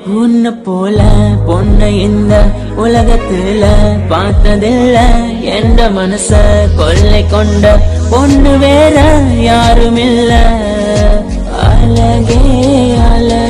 உன்ன போல பொண்ணை இந்த உலகத்துல பார்த்ததில்ல என்ற மனச கொள்ளை கொண்ட பொண்ணு வேற யாரும் இல்ல அழகே அழகே